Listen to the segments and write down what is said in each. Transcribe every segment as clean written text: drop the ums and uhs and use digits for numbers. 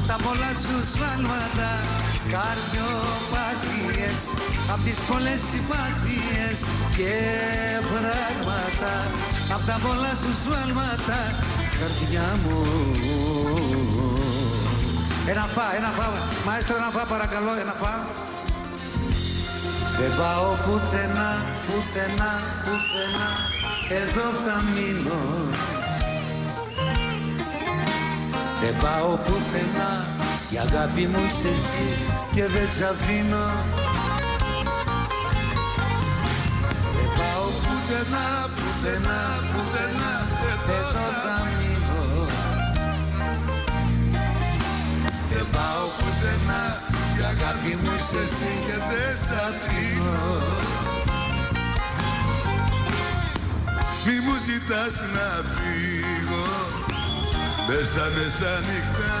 απ' τα πολλά σου σφάλματα, καρδιοπάθειες, απ' τις πολλές συμπάθειες και φράγματα, απ' τα πολλά σου σφάλματα, καρδιά μου. Ένα φα, μαέστρο, ένα φα παρακαλώ, ένα φα. Δεν πάω πουθενά, πουθενά, πουθενά, εδώ θα μείνω. Δεν πάω πουθενά, η αγάπη μου είσαι εσύ και δεν σ' αφήνω. Δεν πάω πουθενά, πουθενά, πουθενά, εδώ θα μείνω. Δεν πάω πουθενά, η αγάπη μου είσαι εσύ και δεν σ' αφήνω. Μη μου ζητάς να φύγω μες στα μεσάνυχτα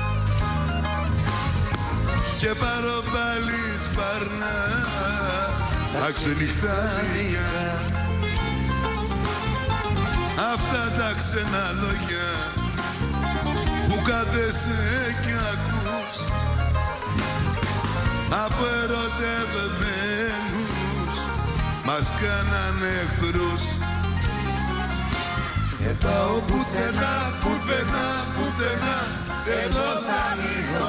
και πάρω πάλι σπάρνα τα ξενυχτάδια. Αυτά τα ξένα λόγια που κάθεσαι κι ακούς από ερωτευμένους μας κάνανε εχθρούς. Δεν πάω πουθενά, πουθενά, πουθενά, εδώ θα μείνω.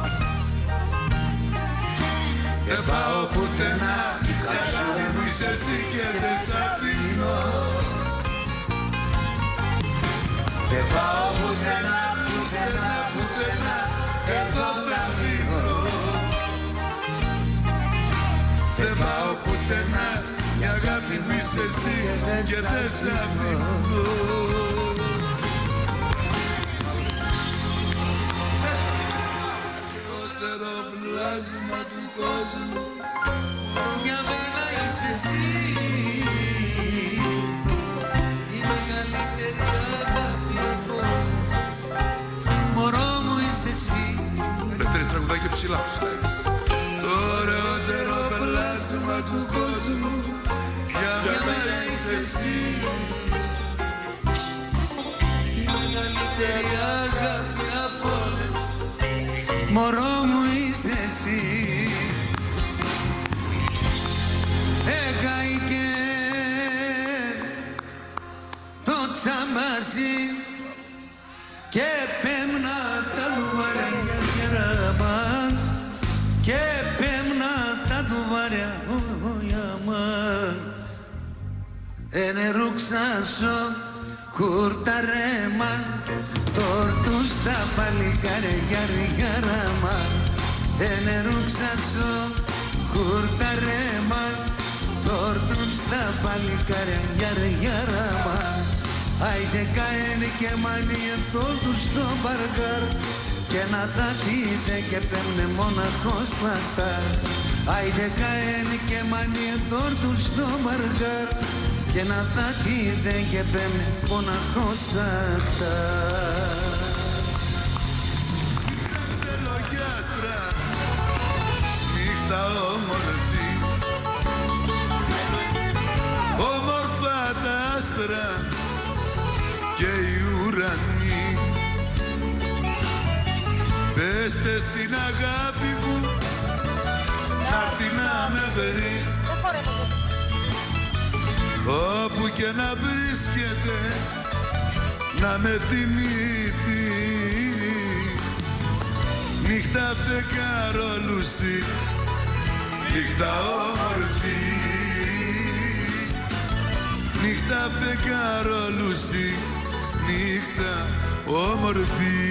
Δεν πάω πουθενά, η αγάπη μου είσαι εσύ και δεν σ' αφήνω. Δεν πάω πουθενά, πουθενά, πουθενά, εδώ θα μείνω. Δεν πάω πουθενά, η αγάπη μου είσαι εσύ και δεν σ' αφήνω. Λιγότερο πλάσμα του κόσμου, για μένα είσαι εσύ. Η μεγαλύτερη αγάπη από όλες. Μωρό μου είσαι εσύ. Ρε τρεις τραγουδάκια ψηλά. Το ωραιότερο πλάσμα του κόσμου, για μένα είσαι εσύ. Η μεγαλύτερη αγάπη από όλες. Μωρό μου είσαι εσύ. Έκαηκε το τσαμάζι και πέμνα τα λουβαριά γεράμα και πέμνα τα λουβαριά ενερούξασο κουρταρέμα τόρτους τα παλικάρια ριγάραμα ενερούξασο κουρταρέμα τόρτους τα παλικάρια ριγάραμα άιντε καένε και μανία τόρτους στο μπαρκάρ και να τα δείτε και πέμνε μοναχός φακτάρ άιντε καένε και μανία τόρτους στο μπαρκάρ και να τα δείτε και πέμνε μοναχός φακτάρ. Ξελογιάστρα, νύχτα όμορφη, όμορφα τα άστρα και οι ουρανοί. Πέστε στην αγάπη μου να'ρθεί να με βρει όπου και να βρίσκεται να με θυμηθεί. Νύχτα φεγγαρολούστη, νύχτα όμορφη, νύχτα φεγγαρολούστη, νύχτα όμορφη.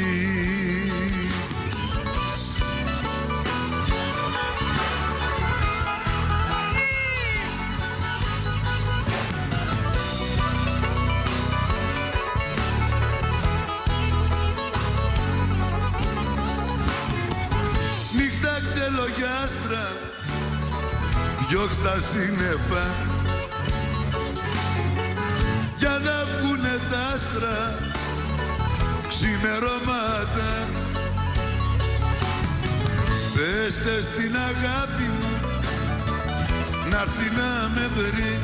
Νύχτα ξελογιάστρα, διώξ' τα σύννεφα για να βγουνε τ' άστρα ξημερώματα. Πέστε στην αγάπη μου να'ρθεί να με βρει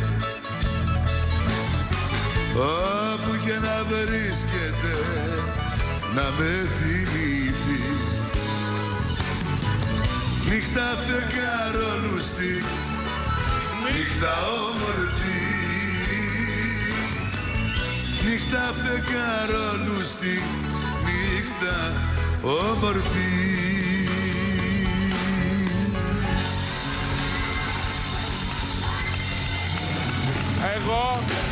όπου και να βρίσκεται να με θυμηθεί. Νύχτα φεγγαρολούστη, νύχτα όμορφη. Νύχτα φεγγαρολούστη, νύχτα όμορφη. Εγώ